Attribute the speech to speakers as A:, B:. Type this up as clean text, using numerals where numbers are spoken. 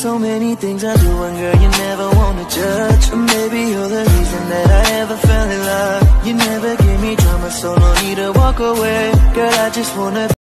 A: so many things I do, and girl, you never wanna judge. Or maybe you're the reason that I ever fell in love. You never give me drama, so no need to walk away. Girl, I just wanna